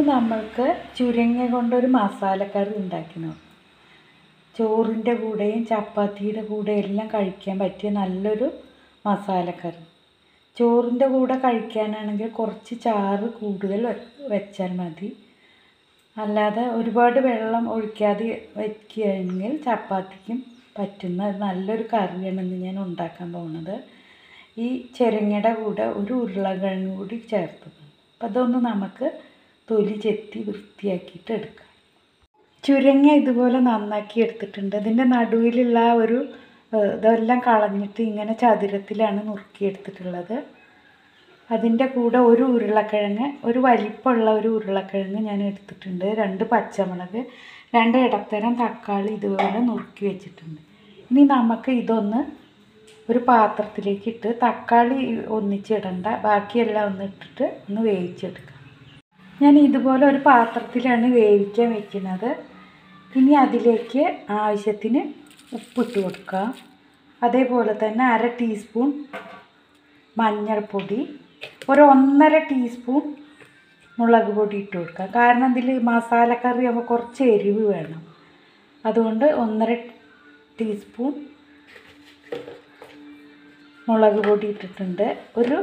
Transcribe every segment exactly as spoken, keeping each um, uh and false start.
ഇന്ന് നമ്മൾക്ക് ചുരങ്ങ കൊണ്ടൊരു മസാലക്കറി ഉണ്ടാക്കണം. ചോറിൻ്റെ കൂടെയും ചപ്പാത്തിയുടെ കൂടെ എല്ലാം കഴിക്കാൻ പറ്റിയ നല്ലൊരു മസാലക്കറി. ചോറിൻ്റെ കൂടെ കഴിക്കാനാണെങ്കിൽ കുറച്ച് ചാറ് കൂടുതൽ വെച്ചാൽ മതി. അല്ലാതെ ഒരുപാട് വെള്ളം ഒഴിക്കാതെ വയ്ക്കുകയാണെങ്കിൽ ചപ്പാത്തിക്കും പറ്റുന്ന നല്ലൊരു കറിയാണെന്ന് ഞാൻ ഉണ്ടാക്കാൻ പോകുന്നത്. ഈ ചുരങ്ങയുടെ കൂടെ ഒരു ഉരുളക്കിഴങ്ങ് കൂടി ചേർത്തത്. അപ്പം അതൊന്ന് നമുക്ക് തൊലി ചെത്തി വൃത്തിയാക്കിയിട്ട് എടുക്കാം. ചുരങ്ങ ഇതുപോലെ നന്നാക്കി എടുത്തിട്ടുണ്ട്. ഇതിൻ്റെ നടുവിലുള്ള ഒരു ഇതെല്ലാം കളഞ്ഞിട്ട് ഇങ്ങനെ ചതുരത്തിലാണ് നുറുക്കിയെടുത്തിട്ടുള്ളത്. അതിൻ്റെ കൂടെ ഒരു ഉരുളക്കിഴങ്ങ്, ഒരു വലിപ്പമുള്ള ഒരു ഉരുളക്കിഴങ്ങ് ഞാൻ എടുത്തിട്ടുണ്ട്. രണ്ട് പച്ചമുളക്, രണ്ട് ഇടത്തരം തക്കാളി ഇതുപോലെ നുറുക്കി വെച്ചിട്ടുണ്ട്. ഇനി നമുക്ക് ഇതൊന്ന് ഒരു പാത്രത്തിലേക്ക് ഇട്ട് തക്കാളി ഒന്നിച്ചിടണ്ട, ബാക്കിയെല്ലാം ഒന്ന് ഇട്ടിട്ട് ഒന്ന് വേവിച്ചെടുക്കാം. ഞാൻ ഇതുപോലെ ഒരു പാത്രത്തിലാണ് വേവിക്കാൻ വെക്കുന്നത്. ഇനി അതിലേക്ക് ആവശ്യത്തിന് ഉപ്പിട്ട് കൊടുക്കുക. അതേപോലെ തന്നെ അര ടീസ്പൂൺ മഞ്ഞൾപ്പൊടി, ഒരു ഒന്നര ടീസ്പൂൺ മുളക് പൊടി ഇട്ട് കൊടുക്കുക. കാരണം ഇതിൽ മസാലക്കറി ആകുമ്പോൾ കുറച്ച് എരിവ് വേണം. അതുകൊണ്ട് ഒന്നര ടീസ്പൂൺ മുളക് പൊടി ഇട്ടിട്ടുണ്ട്. ഒരു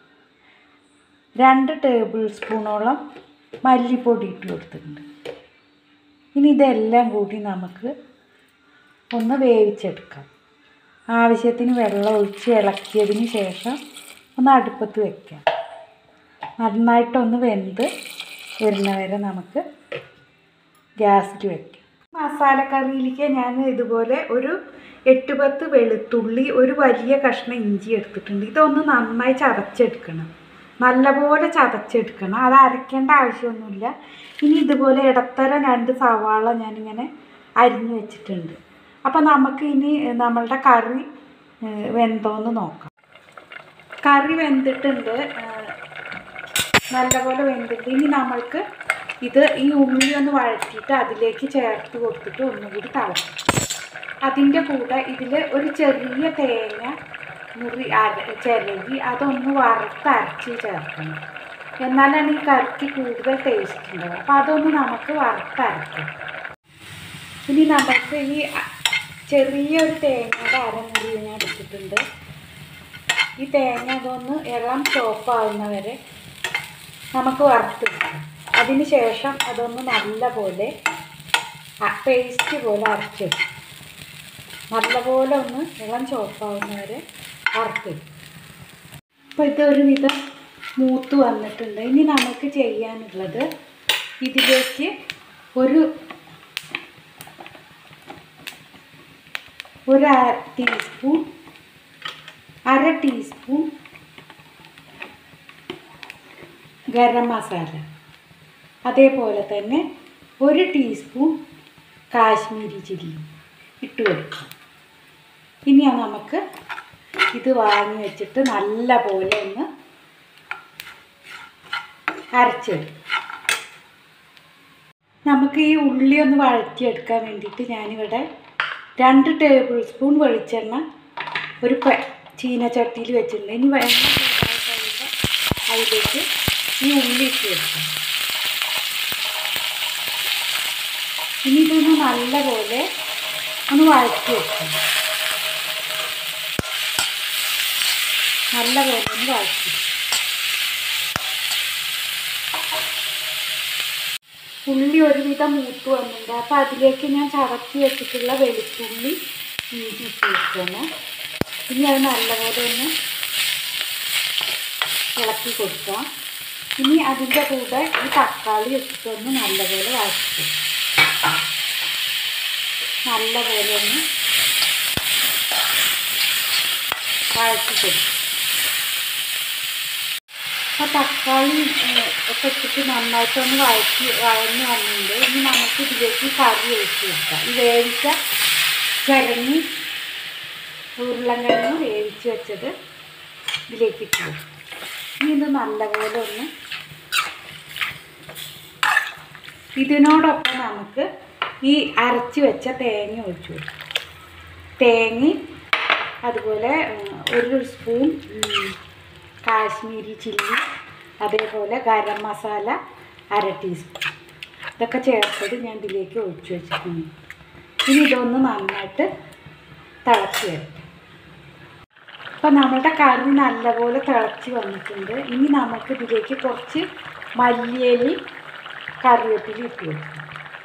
രണ്ട് ടേബിൾ സ്പൂണോളം മല്ലിപ്പൊടി ഇട്ട് കൊടുത്തിട്ടുണ്ട്. ഇനി ഇതെല്ലാം കൂടി നമുക്ക് ഒന്ന് വേവിച്ചെടുക്കാം. ആവശ്യത്തിന് വെള്ളം ഒഴിച്ച് ഇളക്കിയതിന് ശേഷം ഒന്ന് അടുപ്പത്ത് വയ്ക്കാം. നന്നായിട്ടൊന്ന് വെന്ത് വരുന്ന വരെ നമുക്ക് ഗ്യാസിൽ വയ്ക്കാം. മസാലക്കറിയിലേക്ക് ഞാൻ ഇതുപോലെ ഒരു എട്ട് പത്ത് വെളുത്തുള്ളി, ഒരു വലിയ കഷ്ണം ഇഞ്ചി എടുത്തിട്ടുണ്ട്. ഇതൊന്ന് നന്നായി ചതച്ചെടുക്കണം, നല്ലപോലെ ചതച്ചെടുക്കണം. അത് അരയ്ക്കേണ്ട ആവശ്യമൊന്നുമില്ല. ഇനി ഇതുപോലെ ഇടത്തരം രണ്ട് സവാള ഞാനിങ്ങനെ അരിഞ്ഞു വെച്ചിട്ടുണ്ട്. അപ്പോൾ നമുക്ക് ഇനി നമ്മളുടെ കറി വെന്തോന്ന് നോക്കാം. കറി വെന്തിട്ടുണ്ട്, നല്ലപോലെ വെന്തിട്ട് ഇനി നമ്മൾക്ക് ഇത് ഈ ഉള്ളി ഒന്ന് വഴറ്റിയിട്ട് അതിലേക്ക് ചേർത്ത് കൊടുത്തിട്ട് ഒന്നുകൂടി തിളക്കും. അതിൻ്റെ കൂടെ ഇതിൽ ഒരു ചെറിയ തേങ്ങ മുറി അര ചിരകി അതൊന്ന് വറുത്ത് അരച്ച് ചേർക്കണം. എന്നാലാണ് ഈ കറിക്ക് കൂടുതൽ ടേസ്റ്റ് ഉണ്ടാവുക. അപ്പോൾ അതൊന്ന് നമുക്ക് വറുത്തരക്കാം. ഇനി നമുക്ക് ഈ ചെറിയൊരു തേങ്ങയുടെ അരമുറി ഞാൻ എടുത്തിട്ടുണ്ട്. ഈ തേങ്ങ അതൊന്ന് ഇളം ചോപ്പാവുന്നവരെ നമുക്ക് വറുത്തെടുക്കാം. അതിന് ശേഷം അതൊന്ന് നല്ല പോലെ പേസ്റ്റ് പോലെ അരച്ചെടുക്കും. നല്ലപോലെ ഒന്ന് ഇളം ചോപ്പാവുന്നവരെ വറുത്തെടുക്കും. അപ്പോൾ ഇതൊരു വിധം മൂത്ത് വന്നിട്ടുണ്ട്. ഇനി നമുക്ക് ചെയ്യാനുള്ളത് ഇതിലേക്ക് ഒരു ഒരു അര ടീസ്പൂൺ അര ടീസ്പൂൺ ഗരം മസാല, അതേപോലെ തന്നെ ഒരു ടീസ്പൂൺ കാശ്മീരി ചില്ലി ഇട്ട് കൊടുക്കാം. ഇനി നമുക്ക് ഇത് വാങ്ങി വെച്ചിട്ട് നല്ല പോലെ ഒന്ന് അരച്ചെടുക്കും. നമുക്ക് ഈ ഉള്ളി ഒന്ന് വഴറ്റിയെടുക്കാൻ വേണ്ടിയിട്ട് ഞാനിവിടെ രണ്ട് ടേബിൾ സ്പൂൺ വെളിച്ചെണ്ണ ഒരു ചീനച്ചട്ടിയിൽ വെച്ചിട്ടുണ്ട്. ഇനി എണ്ണ ചൂടായി കഴിയുമ്പോൾ അതിലേക്ക് ഈ ഉള്ളി ഇട്ട് വെക്കാം. ഇനി ഇതൊന്ന് നല്ല പോലെ ഒന്ന് വഴറ്റി വെക്കാം. നല്ല പോലെ ഒന്ന് വഴറ്റി. ഉള്ളി ഒരുവിധം മൂത്ത് വന്നിട്ടുണ്ട്. അപ്പോൾ അതിലേക്ക് ഞാൻ ചതച്ച് വെച്ചിട്ടുള്ള വെളുത്തുള്ളി ഇഞ്ചി ഇട്ട് വെക്കണം. ഇനി അത് നല്ലപോലെ ഒന്ന് ഇളക്കി കൊടുക്കാം. ഇനി അതിൻ്റെ കൂടെ ഈ തക്കാളി വെച്ചിട്ടൊന്ന് നല്ലപോലെ വഴറ്റി നല്ലപോലെ ഒന്ന് വഴറ്റി കൊടുക്കും. അപ്പോൾ തക്കാളി ഒക്കെ ഇട്ടിട്ട് നന്നായിട്ടൊന്ന് വഴറ്റി വഴഞ്ഞ് വന്നിട്ടുണ്ട്. ഇനി നമുക്ക് ഇതിലേക്ക് കറി ഒഴിച്ച് വെക്കാം. ഈ വേവിച്ച ചിരങ്ങി ഉരുളക്കിഴങ്ങ് വേവിച്ച് വെച്ചത് ഇതിലേക്ക് ഇട്ട് കൊടുക്കും. ഇനി ഇത് നല്ലപോലെ ഒന്ന് ഇതിനോടൊപ്പം നമുക്ക് ഈ അരച്ച് വെച്ച തേങ്ങ ഒഴിച്ച് കൊടുക്കും. തേങ്ങ അതുപോലെ ഒരു സ്പൂൺ കാശ്മീരി ചില്ലി, അതേപോലെ ഗരം മസാല, അര ടീസ്പൂൺ. ഇതൊക്കെ ചേർത്തത് ഞാൻ ഇതിലേക്ക് ഒഴിച്ചു വെച്ചിട്ടുണ്ട്. ഇനി ഇതൊന്ന് നന്നായിട്ട് തിളച്ച് വരട്ടെ. അപ്പോൾ നമ്മുടെ കറി നല്ലപോലെ തിളച്ച് വന്നിട്ടുണ്ട്. ഇനി നമുക്ക് ഇതിലേക്ക് കുറച്ച് മല്ലിയില കറിവേപ്പില ഇട്ട് വെക്കണം.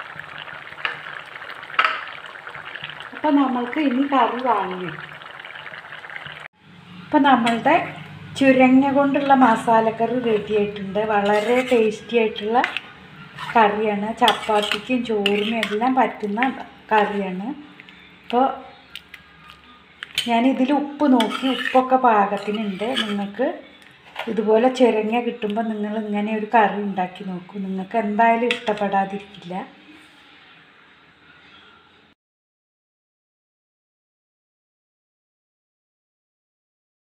അപ്പോൾ നമ്മൾക്ക് ഇനി കറി വാങ്ങി വെക്കും. അപ്പോൾ നമ്മളുടെ ചുരങ്ങ കൊണ്ടുള്ള മസാലക്കറി റെഡി ആയിട്ടുണ്ട്. വളരെ ടേസ്റ്റി ആയിട്ടുള്ള കറിയാണ്. ചപ്പാത്തിക്കും ചോറിനും എല്ലാം പറ്റുന്ന കറിയാണ്. അപ്പോൾ ഞാനിതിൽ ഉപ്പ് നോക്കി, ഉപ്പൊക്കെ പാകത്തിനുണ്ട്. നിങ്ങൾക്ക് ഇതുപോലെ ചുരങ്ങ കിട്ടുമ്പോൾ നിങ്ങൾ ഇങ്ങനെ ഒരു കറി ഉണ്ടാക്കി നോക്കൂ. നിങ്ങൾക്ക് എന്തായാലും ഇഷ്ടപ്പെടാതിരിക്കില്ല.